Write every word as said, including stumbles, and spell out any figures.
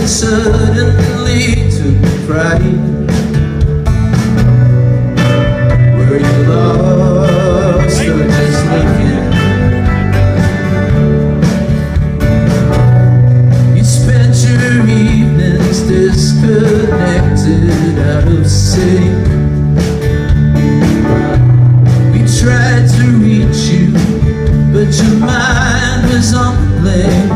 suddenly took fright. Were you lost or just looking? You spent your evenings disconnected, out of sync. We tried to reach you, but your mind was on the lane.